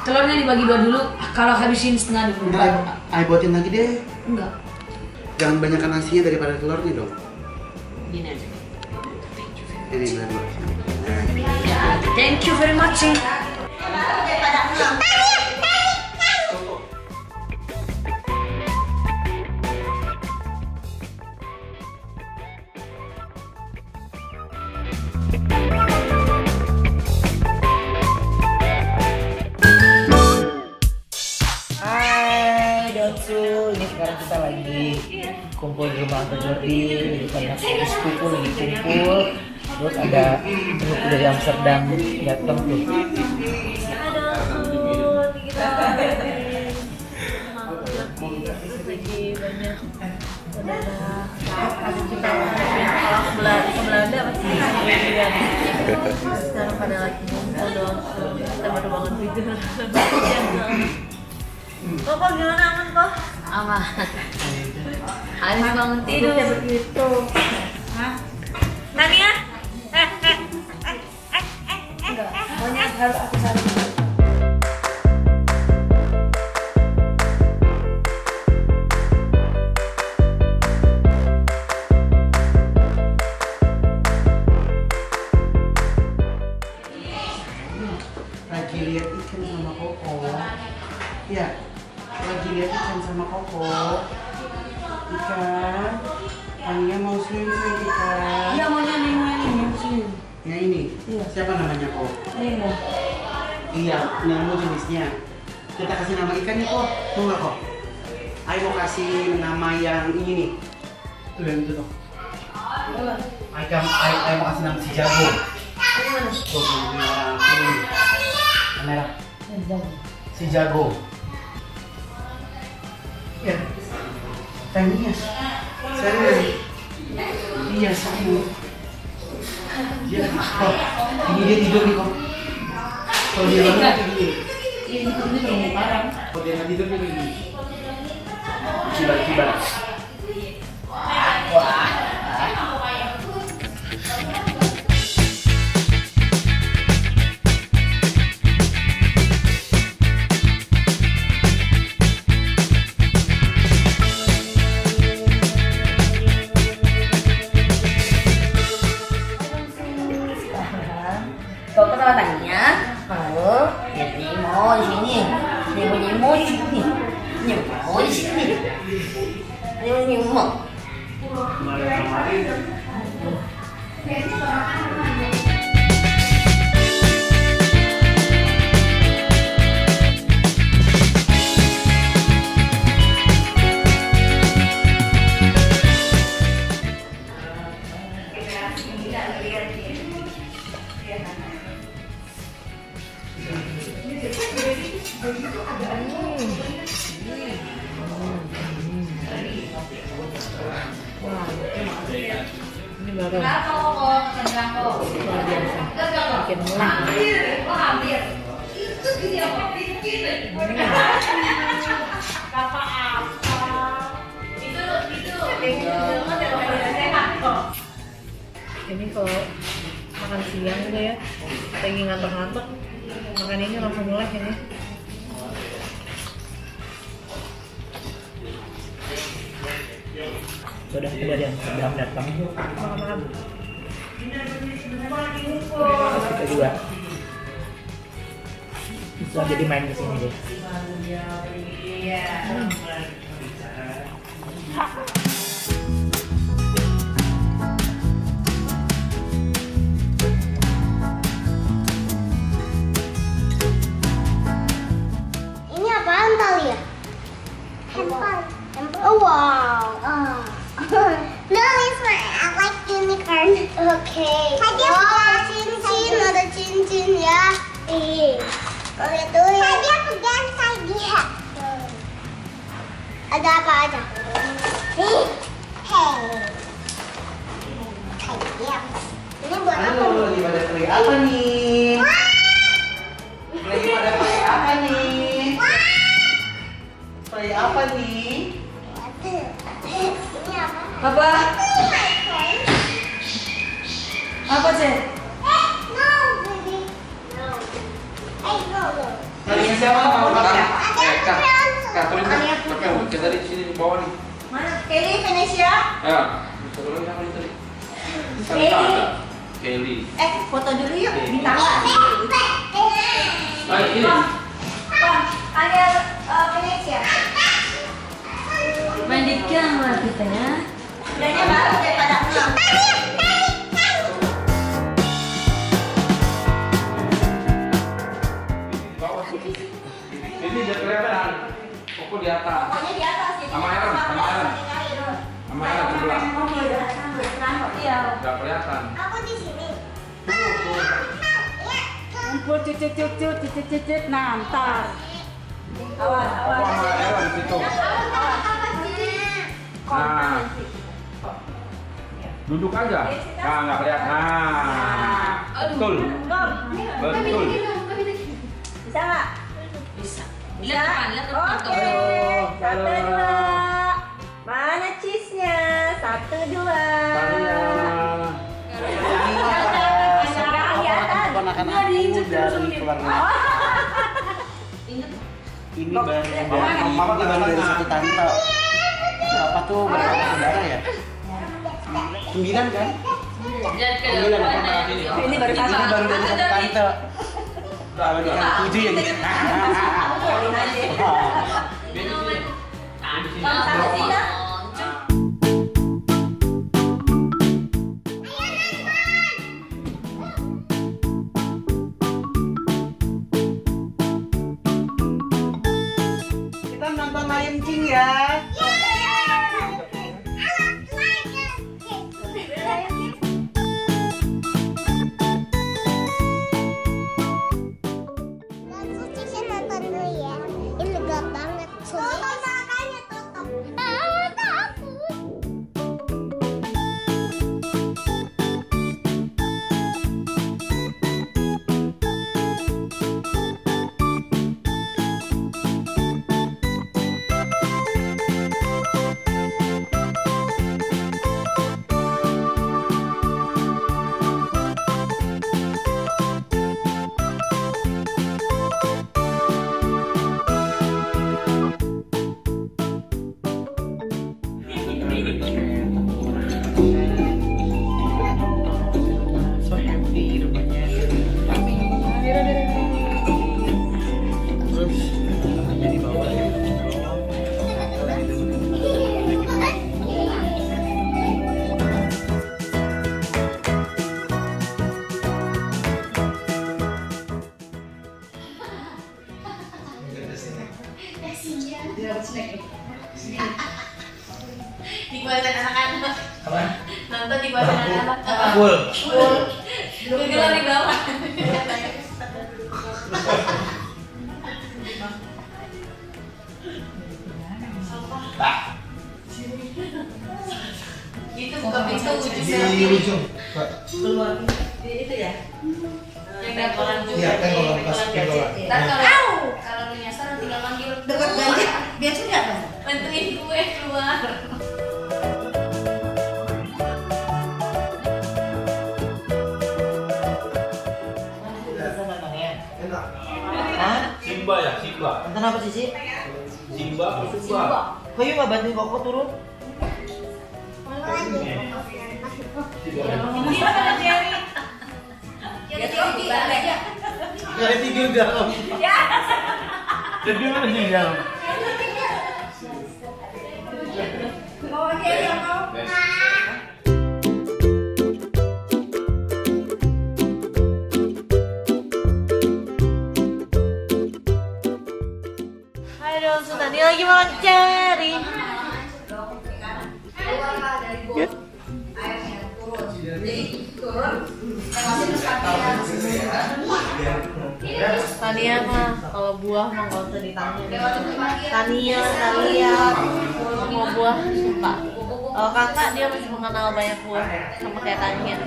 Telurnya dibagi dua dulu. Kalau habisin setengah dulu. Ntar ayo buatin lagi deh. Enggak. Jangan banyakkan nasinya daripada telurnya dong. Gini aja. Ini benar. Thank you very much. Hai Donsu, ini sekarang kita lagi kumpul di rumah Uncle Jordi, karena sepupu lagi kumpul. Terus ada teman dari Amsterdam datang tuh. Belanda pasti sekarang pada lagi ngumpul dong. Kita baru bangun tidur. Kok gimana, aman kok? Aman. Habis bangun tidur Begitu. Hah? Tania? enggak. Pokoknya harus aku cari. Lagi lihat ikan sama Koko. Ya, lagi lihat ikan sama Koko. Ikan. Tania mau swim-swim ikan. Iya, maunya yang sini. Yang ini? Iya. Siapa namanya Kok? Iya. Iya, Nemo jenisnya. Kita kasih nama ikannya Kok. Mau nggak Kok? Ayo mau kasih nama yang ini nih. Tuh yang itu tuh. Ayo mau kasih nama si Jago. Tuh, ini. Merah. Si Jago. Ya. Tania. Serius. Iya, sayang. Dia lagi oh, ini dia tidur nih Kok. Kalau dia bangun kayak gini. Ini belum parah. Kalau dia nggak tidur kayak gini. Kibar. Wah. Kau kenal Tania? Halo, Nemo di sini. Nemo di sini. Nemo di sini. Nemo. Ini baru luar biasa, bikin melek. Ini kalau makan siang gitu ya, lagi ngantuk-ngantuk, makan ini langsung melek ini. Sudah dari yang sedang datang, makan-makan. Kita juga bisa jadi main di sini deh. Ini apaan tali ya? Handphone. Oh wow. No, it's my I like unicorn. Okay. Wow, cincin ada cincin ya. Kalau itu ya. Tadi aku pegang dia. Ada apa aja? Hey. Kayak ini buat apa? Halo, lagi pada play apa nih? Lagi pada play apa nih? Play apa nih? Ini apa? Apa? Ini my friend. Apa sih? No, baby. No. Hey, no. Tadi siapa mau makan? Kak, tulis kita dari sini di bawah nih. Mana? Kelly, Venesia. Ya, satu lagi apa tadi? Kelly. Kelly. Foto dulu yuk di tangga. Ayo ini. Ada Venesia. Mandikan lah kita ya. Udahnya baru daripada enam. Ini dia kelihatan. Pokok di atas. Pokoknya di atas ya. Sama Aaron, sama Aaron. Sama Aaron sebelah. Iya. Enggak kelihatan. Aku di sini. Kumpul cucuk. Nah, ntar. Awas, Pokok sama Aaron di situ. Nah. Duduk aja. Nah, enggak kelihatan. Nah. Betul. Betul. Bisa nggak? Bisa. Bisa? Lihat depan, lihat depan. Oke. 1, 2. Mana cheese-nya? 1, 2. Keponakan aku dari keluarga. Ini baru dari satu tante. Berapa tuh berapa saudara ya? 9 kan? Lihat ke 9 depan. apa? Ini baru Ini baru dari satu tante. Kalau di kan 7 yang gitu. Kita nonton Lion King ya. Nonton dulu ya. Ini lega banget. Tutup makanya tutup. Takut. So happy rumahnya. Terus rumahnya di bawah ya. Dikuasain anak-anak. Apa? Nonton dikuasain anak-anak. Full. Gelar di bawah. Itu buka pintu Di ujung, Pak. keluar itu ya. Yang tengkolan juga. Iya, tengkolan, pas tengkolan. Ntar kalau lu nyasar tinggal manggil Dekat banget. Biar sudah kan? bantuin gue keluar. Enak. Hah? Simba ya, Simba. Nonton apa sih sih? Simba apa Simba? Kok yuk nggak bantuin Koko turun? Nggak ada tidur dalam. Jadi mana di dalam? Hai dong, Tadi lagi makan ceri. Tania mah kalau buah mah nggak usah ditanya. Tania mau buah suka. Kalau kakak dia masih mengenal banyak buah sama kayak Tania.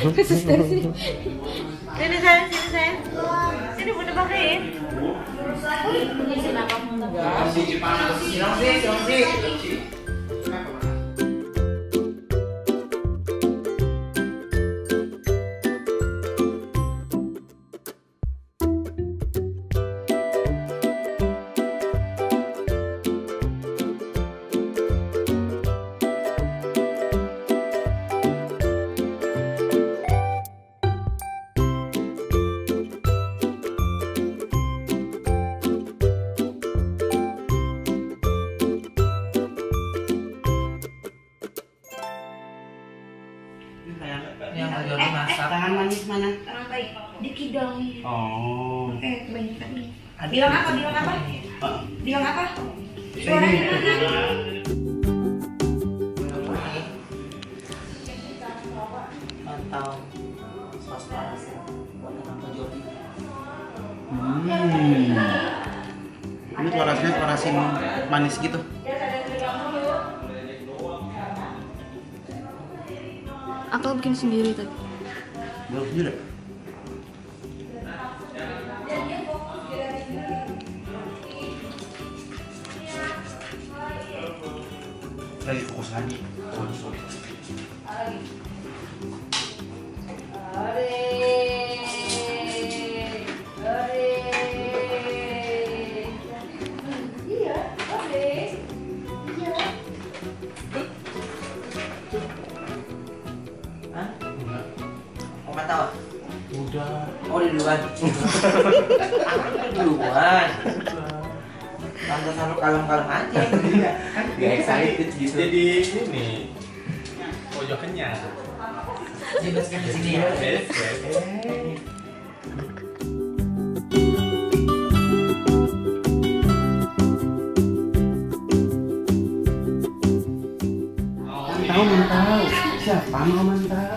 Sini sayang, sini sayang. Sini Bunda pakein. Kenapa enggak? Yang Jordi masak. Tangan manis mana? Orang baik. Dikit dong. Oh. Kebanyakan nih. Bilang apa? Bilang apa? Bilang apa? Mantau saus parasnya buat Tante Jordi. Ini parasnya parasin manis gitu. Aku bikin sendiri tadi. Bagus juga. Lagi fokus lagi. Oh nggak tahu? Udah. Oh di duluan. Duluan. Tante selalu kalem-kalem aja. Gak excited gitu. Jadi ini pojokannya. Bebaskan di sini ya. Mantau. Siapa mau mantau?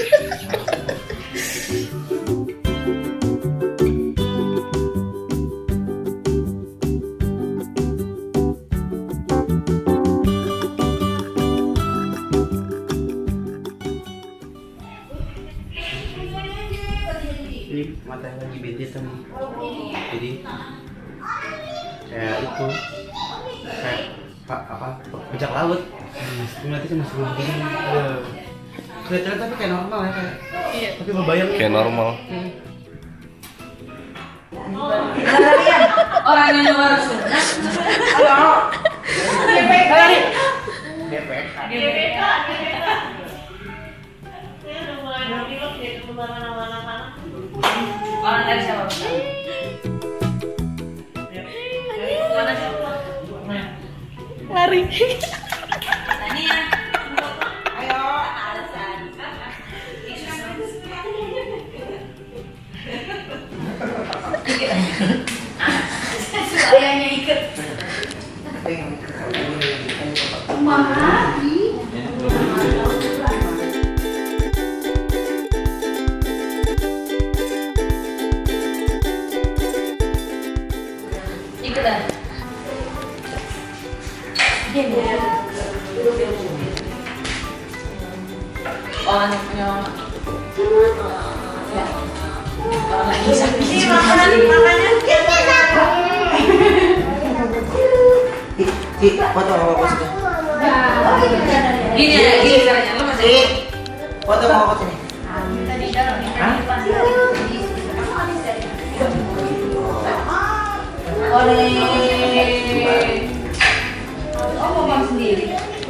Ini mata yang lagi bete tuh. Jadi kayak itu kayak apa bajak laut. Ngeliatnya cuma sebelum begini. Kelihatannya tapi kayak normal ya kayak. Iya. Tapi berbayang Kayak normal. Orang yang luar sunat. Halo. GPK. Orang dari siapa? Mana siapa? Lari. Tania. Ayo. Alasan. Ayahnya ikut. Ikut dah. Oh, anaknya. Ya. Orang lagi sakit. Ini makannya. Ci, foto sama bos ini. Gini ya, gini caranya. Lo masih. Foto sama bos ini. Oh, mau bang sendiri.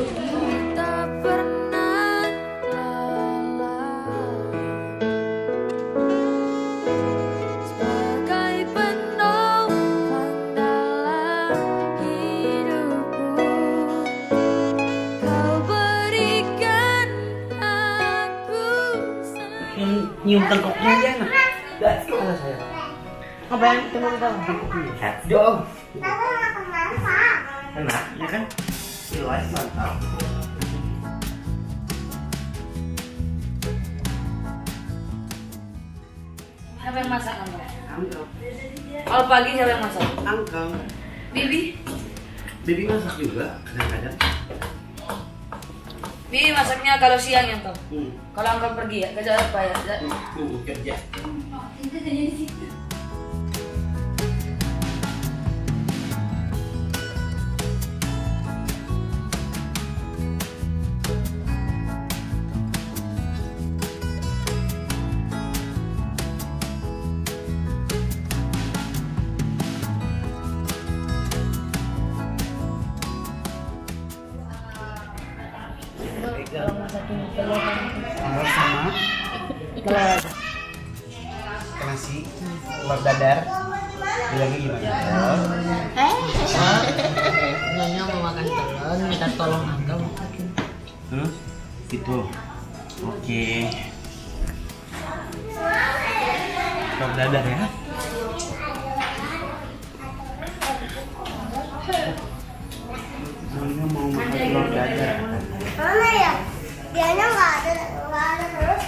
Nyium tengkoknya aja enak. Gak suka saya. Apa yang kita mau tahu? Dong. Tapi makan masak. Enak, ya kan? Jelas mantap. Siapa yang masak kamu? Angkel. Kalau pagi siapa yang masak? Angkel. Bibi? Bibi masak juga kadang-kadang. Bi masaknya kalau siang ya toh. Kalau angkat pergi ya kerja apa ya? Kerja. Telur sama nasi, telur dadar. Bilangnya gimana? Nyonya mau makan telur, minta tolong Angga masakin. Terus itu. Oke. Telur dadar ya. Nyonya mau makan telur dadar. Mana ya? Dianya nggak ada terus.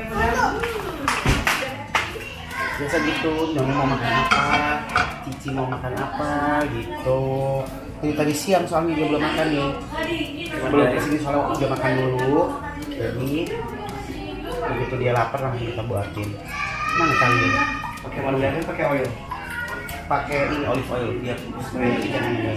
Biasa gitu, Nyonya mau makan apa, Cici mau makan apa gitu. Ini tadi siang soalnya dia belum makan nih. Belum kesini soalnya waktu dia makan dulu. Jadi begitu dia lapar langsung kita buatin. Mana kali? Pakai margarin, pakai oil. Pakai ini olive oil biar ikannya.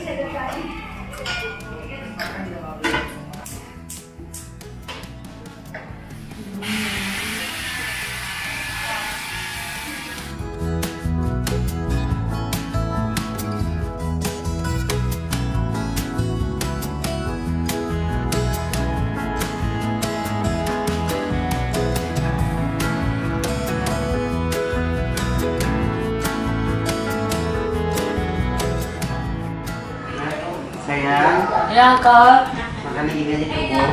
Sayang, Ya kak. makan ini aja cukup.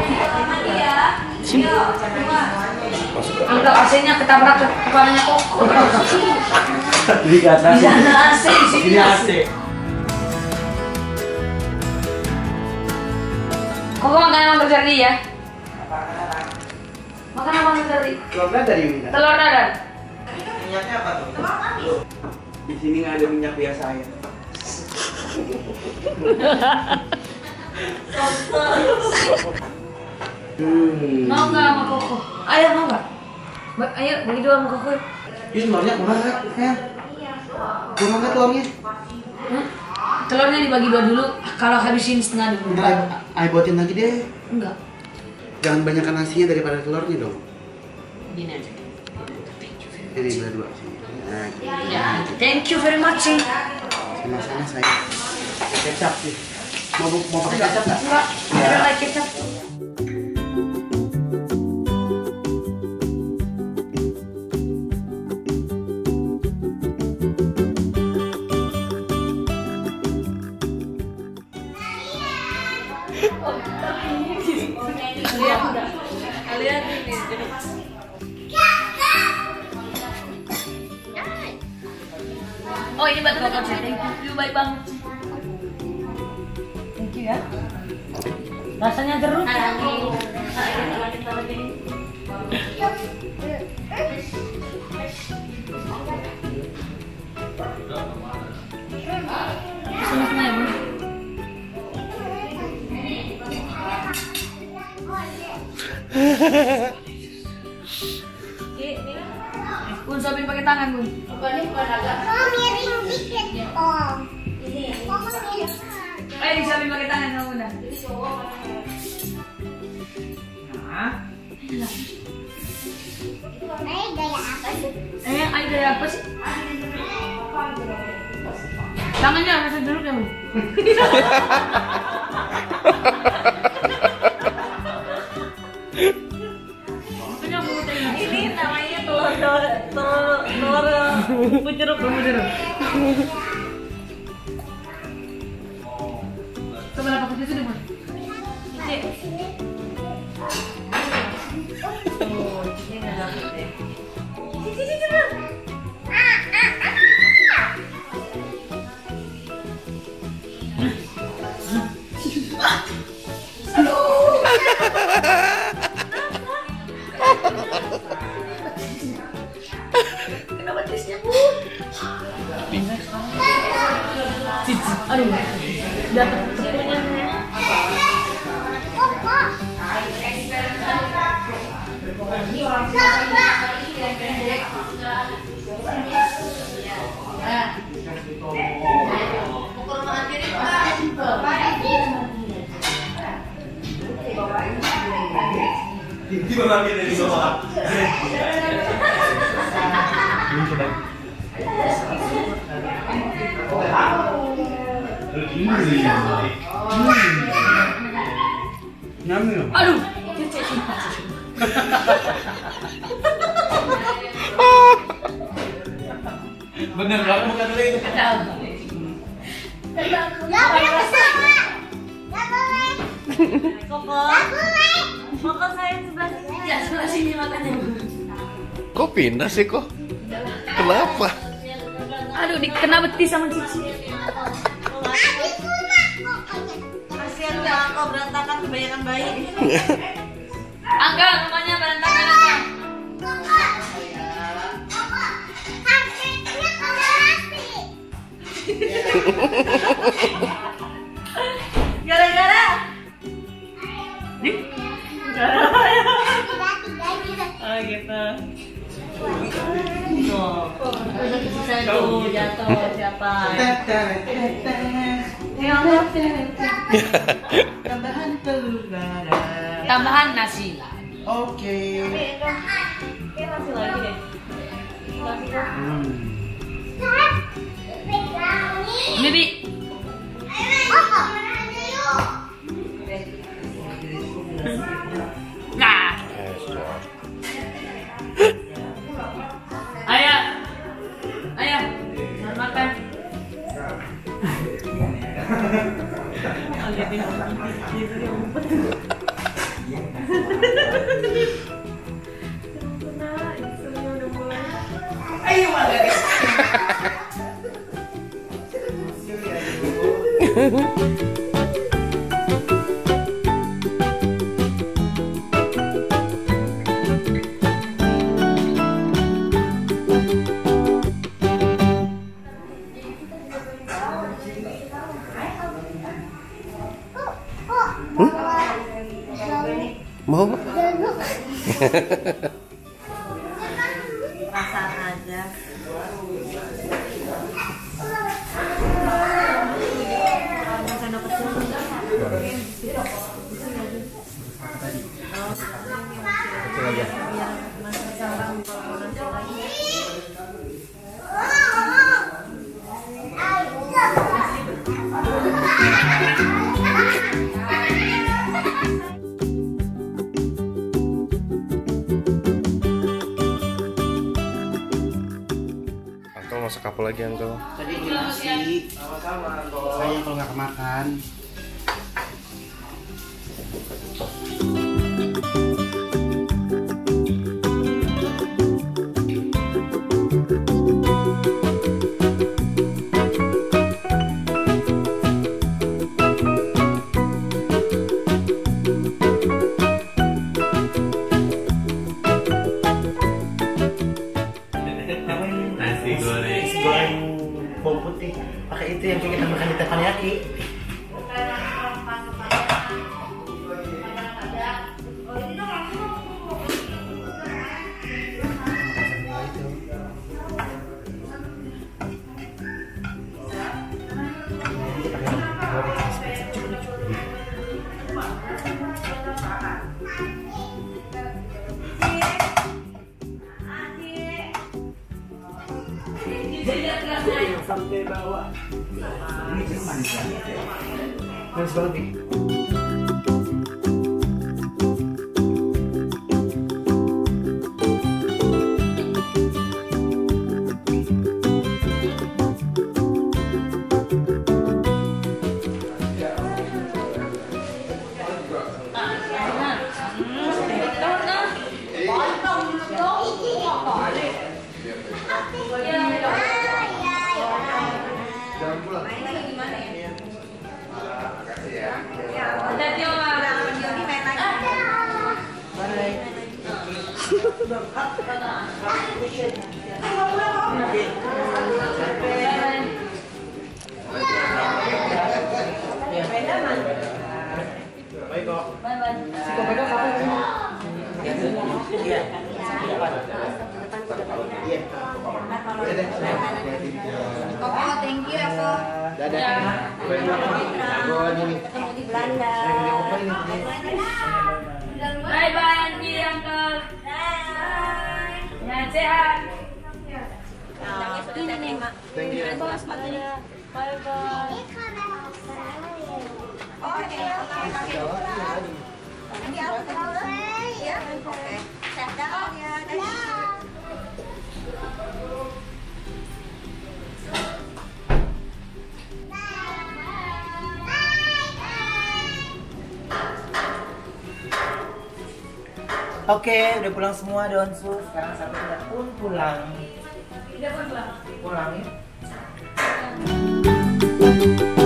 Angkat AC-nya ketabrak ke kepalanya Koko. Di atas. Di sana AC, di sini Ini AC. Koko makan apa terjadi ya? Makan apa terjadi? Telur dadar ya minta. Telur dadar. Minyaknya apa tuh? Di sini nggak ada minyak biasa ya. Mau nggak sama Koko? Ayo mau nggak? Ayo bagi dua sama Koko. Ini telurnya kurang nggak? Kurang nggak telurnya? Telurnya dibagi dua dulu. Kalau habisin setengah dulu. Ntar ayo buatin lagi deh. Enggak. Jangan banyakkan nasinya daripada telurnya dong. Gini aja. Ini dua sini. Nah, gitu. Ya, thank you very much sih. Sama-sama saya. Kecap sih. Mau pakai kecap nggak? Enggak. Ya. Ada like kecap. Kalian ini. Oh ini batu batu thank you baik banget. Thank you ya. Rasanya jeruk. Sama-sama ya, Bu. Bun, suapin pakai tangan, Bun. Oh, miring dikit. Oh. Ini. Oh, miring. Ayo disuapin pakai tangan sama Bunda. Nah. Gaya apa sih? Ayo gaya apa sih? Tangannya rasa jeruk ya, Bu? Ini namanya telur bumbu jeruk. Coba dapat ke situ deh, Bu. Oh, ini enggak dapet deh. Kenapa tesnya, Bu? Cici. Aduh. Dapat semuanya. Kok? Diambil dari bawah. Ini coba. Nyamil. Aduh. Bener banget bukan lagi. Koko saya sebelah sini. Ya sebelah sini makanya. Kok pindah sih kok? Kenapa? Aduh, dikena betis sama Cici. Kasihan kok berantakan kebanyakan bayi. Angga, rumahnya berantakan Angga. Gara-gara. Oh gitu. Saya tuh jatuh siapa? Tambahan telur dadar. Tambahan nasi. Oke. Kayak masih lagi deh. Bibi. Nah. Ayah. Ayah. Makan. Ayo makan. Mau? Perasaan aja. Uncle masak apa lagi Uncle? Tadi ini nasi. Sama-sama. Saya kalau nggak kemakan. Nasi goreng. Goreng bawang putih. Pakai itu yang kita makan di teppanyaki. Sampai bawah. Ini manis banget ya. Manis banget nih. Baik kok. Si Komedo kapan? Iya. Koko, thank you ya kok. Dadah. Ketemu di Belanda. Bye bye Anji, Uncle. Ya sehat. Ini nih. Thank you. Bye bye. Oke, udah pulang semua Donsu. Sekarang saatnya kita pun pulang. Udah pulang. Pulang ya.